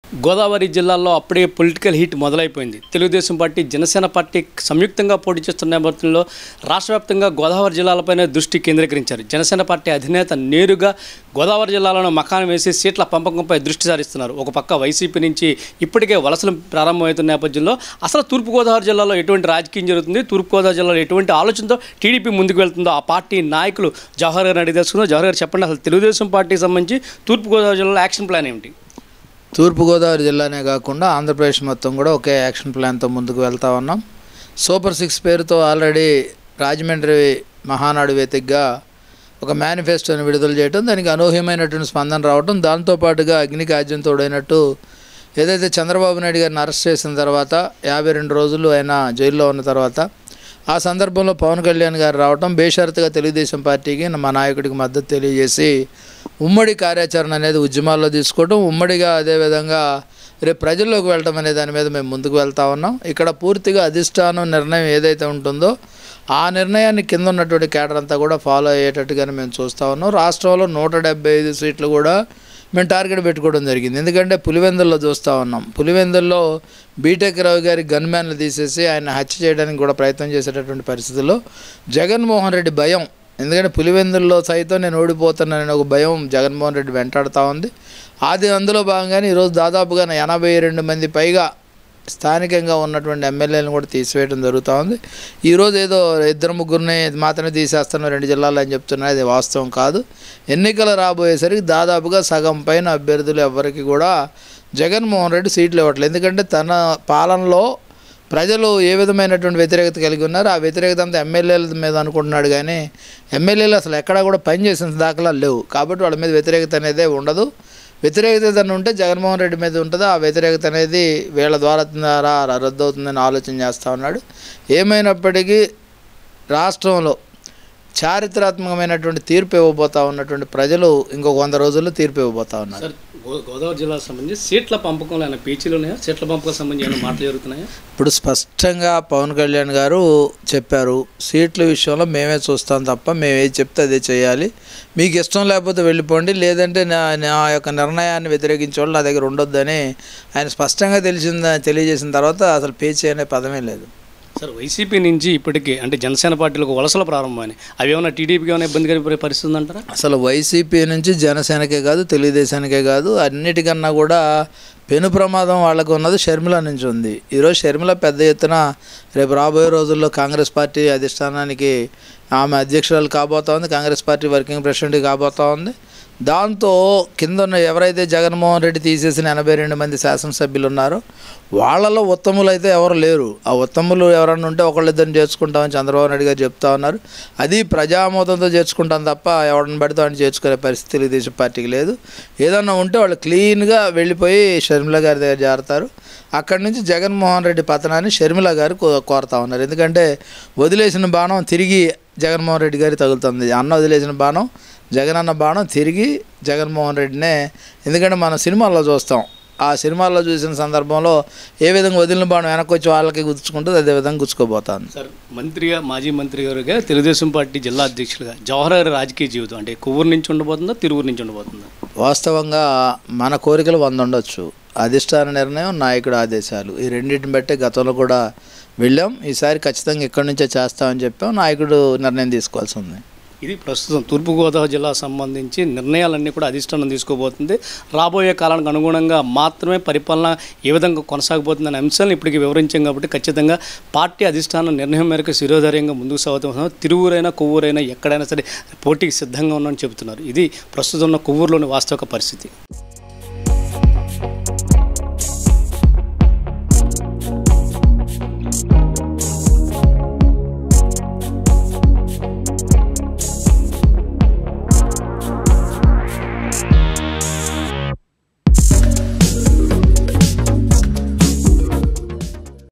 గోదావరి జిల్లాలో అప్పుడే political heat మొదలైపోయింది. తెలుగుదేశం పార్టీ, జనసేన పార్టీ సంయుక్తంగా పోటీ చేస్తున్న నేపథ్యంలో రాష్ట్ర వ్యాప్తంగా గోదావరి జిల్లాలపైనే దృష్టి కేంద్రీకరించారు. జనసేన పార్టీ అధినేత నేరుగా గోదావరి జిల్లాలోనే మకానం వేసి సీట్ల పంపకంపై దృష్టి సారిస్తున్నారు. ఒక పక్క వైసీపీ నుంచి ఇప్పటికే వలసలు ప్రారంభమవుతున్న నేపథ్యంలో అసలు తూర్పుగోదావరి జిల్లాలో ఎటువంటి రాజకీయం జరుగుతుంది, తూర్పుగోదావరి జిల్లాలో ఎటువంటి ఆలోచనతో టీడీపీ ముందుకు వెళ్తుందో ఆ పార్టీ నాయకులు జవహర్ గారిని అడిగి తెలుసుకుందాం. జవహర్ గారు చెప్పండి, అసలు తెలుగుదేశం పార్టీకి సంబంధించి తూర్పుగోదావరి జిల్లాలో యాక్షన్ ప్లాన్ ఏమిటి? తూర్పుగోదావరి జిల్లానే కాకుండా ఆంధ్రప్రదేశ్ మొత్తం కూడా ఒకే యాక్షన్ ప్లాన్తో ముందుకు వెళ్తా ఉన్నాం. సూపర్ 6 పేరుతో ఆల్రెడీ రాజమండ్రి మహానాడు వేదికగా ఒక మేనిఫెస్టోని విడుదల చేయడం, దానికి అనూహ్యమైనటువంటి స్పందన రావడం, దాంతోపాటుగా అగ్నికి ఆజ్యం తోడైనట్టు ఏదైతే చంద్రబాబు నాయుడు గారిని అరెస్ట్ చేసిన తర్వాత 52 రోజులు ఆయన జైల్లో ఉన్న తర్వాత ఆ సందర్భంలో పవన్ కళ్యాణ్ గారు రావడం, బేషరతుగా తెలుగుదేశం పార్టీకి మా నాయకుడికి మద్దతు తెలియజేసి ఉమ్మడి కార్యాచరణ అనేది ఉద్యమాల్లో తీసుకోవడం, ఉమ్మడిగా అదేవిధంగా రేపు ప్రజల్లోకి వెళ్ళడం అనే దాని మీద మేము ముందుకు వెళ్తా ఉన్నాం. ఇక్కడ పూర్తిగా అధిష్టానం నిర్ణయం ఏదైతే ఉంటుందో ఆ నిర్ణయాన్ని కింద ఉన్నటువంటి కేడర్ అంతా కూడా ఫాలో అయ్యేటట్టుగానే మేము చూస్తూ ఉన్నాం. రాష్ట్రంలో 175 సీట్లు కూడా మేము టార్గెట్ పెట్టుకోవడం జరిగింది. ఎందుకంటే పులివెందుల్లో చూస్తూ ఉన్నాం, పులివెందుల్లో బీటెక్ రావు గారి గన్మ్యాన్లు తీసేసి ఆయన హత్య చేయడానికి కూడా ప్రయత్నం చేసేటటువంటి పరిస్థితుల్లో జగన్మోహన్ రెడ్డి భయం, ఎందుకంటే పులివెందుల్లో సైతం నేను ఓడిపోతున్నానని ఒక భయం జగన్మోహన్ రెడ్డి వెంటాడుతూ ఉంది. అందులో భాగంగానే ఈరోజు దాదాపుగా 82 మంది పైగా స్థానికంగా ఉన్నటువంటి ఎమ్మెల్యేలను కూడా తీసివేయడం జరుగుతూ ఉంది. ఈరోజు ఏదో 2-3 మాత్రమే తీసేస్తాను 2 జిల్లాలు అని చెప్తున్నారు, అది వాస్తవం కాదు. ఎన్నికలు రాబోయేసరికి దాదాపుగా సగం పైన అభ్యర్థులు ఎవరికి కూడా జగన్మోహన్ రెడ్డి సీట్లు ఇవ్వట్లేదు. ఎందుకంటే తన పాలనలో ప్రజలు ఏ విధమైనటువంటి వ్యతిరేకత కలిగి ఉన్నారు, ఆ వ్యతిరేకత అంతా ఎమ్మెల్యేల మీద అనుకుంటున్నాడు, కానీ ఎమ్మెల్యేలు అసలు ఎక్కడా కూడా పనిచేసిన దాఖలాలు లేవు. కాబట్టి వాళ్ళ మీద వ్యతిరేకత అనేది ఉండదు. వ్యతిరేకత ఉంటే జగన్మోహన్ రెడ్డి మీద ఉంటుంది, ఆ వ్యతిరేకత అనేది వీళ్ళ ద్వారా రద్దు అవుతుందని ఆలోచన చేస్తూ ఉన్నాడు. ఏమైనప్పటికీ రాష్ట్రంలో చారిత్రాత్మకమైనటువంటి తీర్పు ఇవ్వబోతూ ఉన్నటువంటి ప్రజలు ఇంకొక 100 రోజుల్లో తీర్పు ఇవ్వబోతూ ఉన్నారు. గోదావరి జిల్లాకు సంబంధించి సీట్ల పంపకంలో ఏమైనా పేచీలు ఉన్నాయా? సీట్ల పంపకం సంబంధించి ఏమైనా మాటలు జరుగుతున్నాయా? ఇప్పుడు స్పష్టంగా పవన్ కళ్యాణ్ గారు చెప్పారు, సీట్ల విషయంలో మేమే చూస్తాం తప్ప మేము ఏది చెప్తే అదే చేయాలి, మీకు ఇష్టం లేకపోతే వెళ్ళిపోండి, లేదంటే నా యొక్క నిర్ణయాన్ని వ్యతిరేకించే వాళ్ళు నా దగ్గర ఉండొద్దని ఆయన స్పష్టంగా తెలియజేసిన తర్వాత అసలు పేచీ అనే పదమే లేదు. సార్, వైసీపీ నుంచి ఇప్పటికీ అంటే జనసేన పార్టీలకు వలసలు ప్రారంభమని అవి ఏమైనా టీడీపీకి ఏమైనా ఇబ్బంది కలిగే పరిస్థితి ఉందంటారా? అసలు వైసీపీ నుంచి జనసేనకే కాదు, తెలుగుదేశానికే కాదు, అన్నిటికన్నా కూడా పెను ప్రమాదం వాళ్ళకు ఉన్నది షర్మిల నుంచి ఉంది. ఈరోజు షర్మిల పెద్ద ఎత్తున రేపు రాబోయే రోజుల్లో కాంగ్రెస్ పార్టీ అధిష్టానానికి ఆమె అధ్యక్షురాలు కాబోతూ ఉంది, కాంగ్రెస్ పార్టీ వర్కింగ్ ప్రెసిడెంట్ కాబోతూ ఉంది. దాంతో కింద ఉన్న ఎవరైతే జగన్మోహన్ రెడ్డి తీసేసిన 82 మంది శాసనసభ్యులు ఉన్నారో వాళ్ళలో ఉత్తములు అయితే ఎవరు లేరు. ఆ ఉత్తములు ఎవరన్నా ఉంటే ఒకళ్ళిద్దరిని చేర్చుకుంటామని చంద్రబాబు నాయుడు గారు చెప్తా ఉన్నారు. అది ప్రజామోదంతో చేర్చుకుంటాం తప్ప ఎవరిని పడితే వాడిని చేర్చుకునే పరిస్థితి తెలుగుదేశం పార్టీకి లేదు. ఏదన్నా ఉంటే వాళ్ళు క్లీన్గా వెళ్ళిపోయి షర్మిల గారి దగ్గర చేరతారు. అక్కడి నుంచి జగన్మోహన్ రెడ్డి పతనాన్ని షర్మిల గారు కోరుతా ఉన్నారు. ఎందుకంటే వదిలేసిన బాణం తిరిగి జగన్మోహన్ రెడ్డి గారికి తగులుతుంది. అన్న వదిలేసిన బాణం, జగనన్న బాణం తిరిగి జగన్మోహన్ రెడ్డినే. ఎందుకంటే మనం సినిమాల్లో చూస్తాం, ఆ సినిమాల్లో చూసిన సందర్భంలో ఏ విధంగా వదిలిన బాణం వెనక్కి వచ్చి వాళ్ళకి గుచ్చుకుంటుంది, అదేవిధంగా గుచ్చుకోబోతాను. సార్, మంత్రిగా, మాజీ మంత్రి గారుగా తెలుగుదేశం పార్టీ జిల్లా అధ్యక్షులుగా జవహర్ గారి రాజకీయ జీవితం అంటే కొవ్వూరు నుంచి ఉండబోతుందా, తిరువురు నుంచి ఉండబోతుందా? వాస్తవంగా మన కోరికలు 100 ఉండొచ్చు, అధిష్టాన నిర్ణయం, నాయకుడు ఆదేశాలు, ఈ రెండింటిని బట్టే గతంలో కూడా వెళ్ళాం. ఈసారి ఖచ్చితంగా ఇక్కడి నుంచే చేస్తామని చెప్పాం, నాయకుడు నిర్ణయం తీసుకోవాల్సి ఉంది. ఇది ప్రస్తుతం తూర్పుగోదావరి జిల్లాకు సంబంధించి నిర్ణయాలన్నీ కూడా అధిష్టానం తీసుకోబోతుంది. రాబోయే కాలానికి అనుగుణంగా మాత్రమే పరిపాలన ఏ విధంగా కొనసాగబోతుందనే అంశాలను ఇప్పటికీ వివరించాం. కాబట్టి ఖచ్చితంగా పార్టీ అధిష్టానం నిర్ణయం మేరకు శిరోధార్యంగా ముందుకు సాగుతున్నాం. తిరువురైనా కొవ్వూరైనా ఎక్కడైనా సరే పోటీకి సిద్ధంగా ఉన్నామని చెబుతున్నారు. ఇది ప్రస్తుతం ఉన్న కొవ్వూరులోని వాస్తవిక పరిస్థితి.